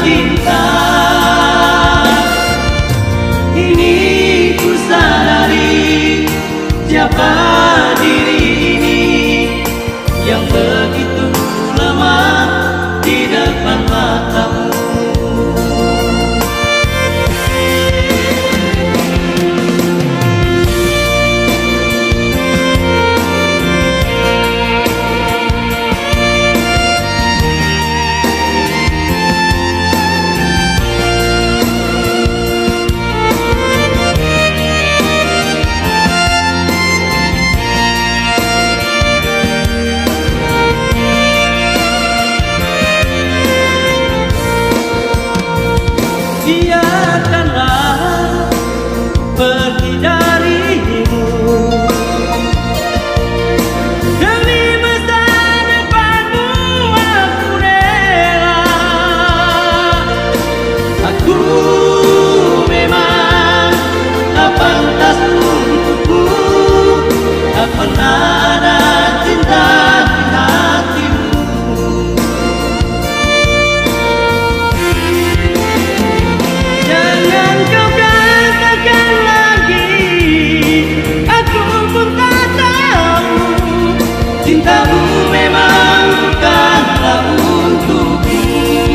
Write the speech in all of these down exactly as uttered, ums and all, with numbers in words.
cinta. Ini ku sadari siapa diri ini yang begitu lemah di depan matamu. Biarkanlah pergi darimu demi masa depanmu, aku rela. Aku memang tak pantas untukmu, tak pernah ada cinta di hatimu. Jangan kau katakan lagi, aku pun tak tahu, cintamu memang bukanlah untukku.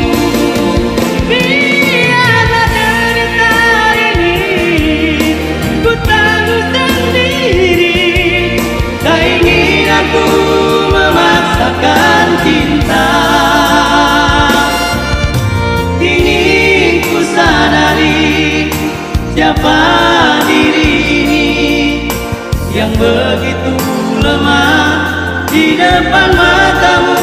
Biarlah derita ini ku tanggung sendiri, tak ingin aku memaksakan cinta. Kini ku sadari siapa diri ini yang begitu lemah di depan matamu.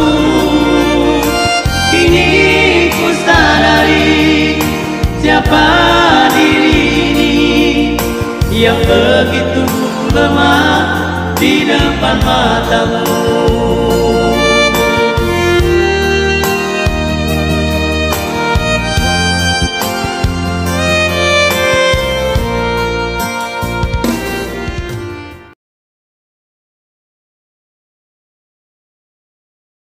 Kini ku sadari siapa diri ini yang begitu lemah di depan matamu.